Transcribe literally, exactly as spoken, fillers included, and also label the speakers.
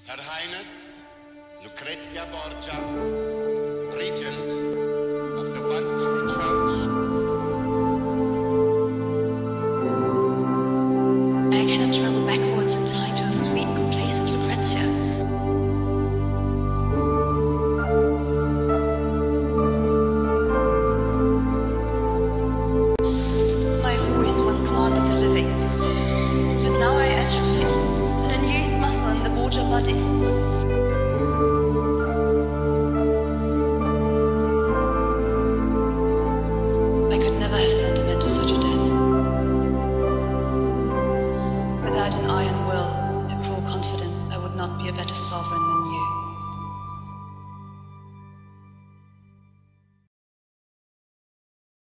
Speaker 1: Her Highness, Lucrezia Borgia, Regent of the Bunt Church.
Speaker 2: I cannot travel backwards in time to the sweet, complacent Lucrezia. My voice once commanded the living, but now I atrophy, an unused muscle in the Borgia body.